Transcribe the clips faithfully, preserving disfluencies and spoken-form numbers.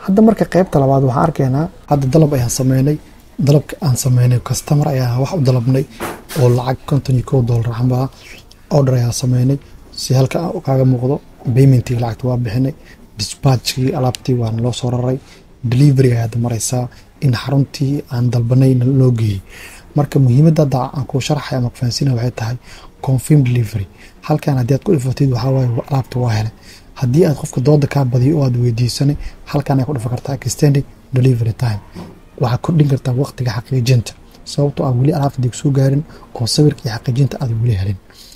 hadda marka qaybta labaad waxaan arkaynaa hadda dalab ayaan sameynay dalabka aan sameynay customer ayaa wax u dalabnay oo lacag konton iyo kow doolar amba order ayaan sameynay si halka kaaga muuqdo paymentii lacagta waa bixinay dispatchkii alaabtii waan loo soo raray delivery ayaa maraysaa in xaruntii aan dalbanay loo geeyey marka muhiimadda hadda aan ku sharaxay ama ku fahansiinay waxay tahay confirm delivery halkan haddii aad ku dhifatid waxaa waaye alaabta waa helay haddii aad qofka dooda kaa badiyo oo aad weydiisanay halkan ay ku dhifa kartaa extended delivery time waxaa kordhin kartaa waqtiga xaqiijinta sababtoo ah weli alaabta dib soo gaarin oo sawirka iyo xaqiijinta aad weli helin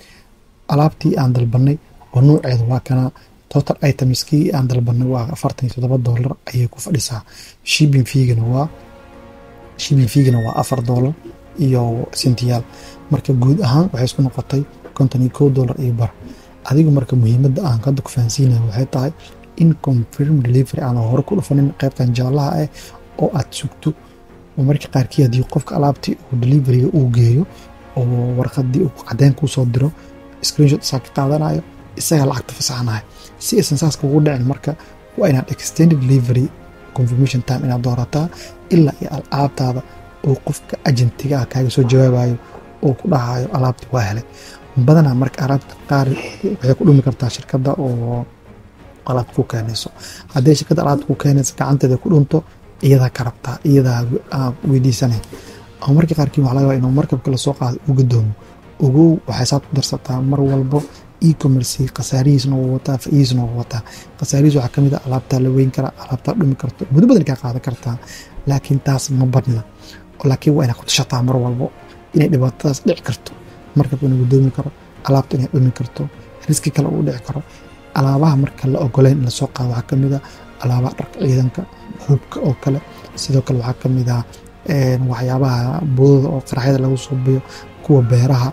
alaabtii aan dalbanay oo nooceedu waa kana total itemskii aan dalbanay waa afartan iyo toddoba doolar ayay ku fadhisaa shipping fee-gana waa shipping fee-gana waa afar doolar iyo sentiyaal marka guud ahaan waxay isku noqotay konton iyo kow doolar iyo bar adigu marka muhiimadda aan hadda ku fahansiinayo waxay tahay in confirm delivery aan hore ku dhufanin qaybtan jaalaha ah oo aad sugto oo marka qaarkii haddii qofka alaabtii uu deliveryga uu geeyo oo warqadii uu caddeyn kuu soo diro screenshot isaa ka qaadanayo isaga lacagta fasaxanayo si aysan saas kugu dhicin marka waa inaad extended delivery confirmation time inaad doorataa ilaa iyo alaabtaada oo qofka agentiga ah kaaga soo jawaabayo oo ku dhahayo alaabtii waa helay badanaa marka alaabta qaar waxay ku dhumi kartaa shirkadda oo alaabta ku keenayso haddii shirkadda alaabta ku keenaysa gacanteeda ku dhunto iyadaa ka rabtaa iyadaa weydiisanay ama markii qaarkii waxaa laga yaabaa inuu markabka lasoo qaado u gadoomo ogow waxay saad ku darsataa mar walbo e-commerce khasaarihiisna wuu wataa faa'iidadiisna wuu wataa khasaarihiis waxaa ka mid ah alaabtaa la weyn karaa alaabtaa dhumi karto muddo badan kaa qaadan kartaa laakiin taas ma badna laakiin waa inaad ku tashataa mar walbo inay dhibaatadaas dhici karto markabka inuu gadoomi karo alaabta inay dhumi karto riski kale uu dhici karo alaabaha marka la ogoleyn in lasoo qaado waxaa ka mid ah alaabaha dharka ciidanka hubka oo kale sidoo kale waxaa ka mid ah waxyaabaha boodada oo qaraxyada lagu soo biyo kuwa beeraha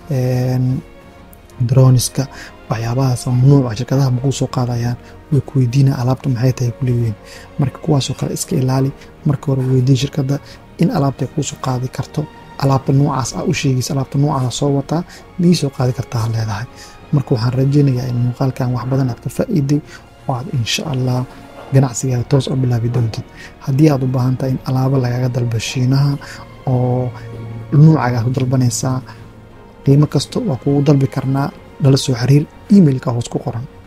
droniska waxyaabahaas mamnuuca shirkadaha makuu soo qaadayaan way ku weydiina alaabta maxay tahay ku leeyihiin marka kuwaasoo kale iska ilaali marka hore weydii shirkadda in alaabta ay kuu soo qaadi karto alaabta noocaas ah u sheegaysa alaabta noocaas soo wataa mii soo qaadi kartaa leedahay marka waxaan rajaynayaa in muuqaalkan wax badan aad ka faa'iiday oo aad insha allah ganacsigaada toos oo bilaabi doontid haddii aad u baahan tahay in alaabo lagaga dalbo shiinaha oo nuucaga ku dalbanaysaa qiimo kasto waa kugu dalbi karnaa nala soo xiriir emailka hoos ku qoran.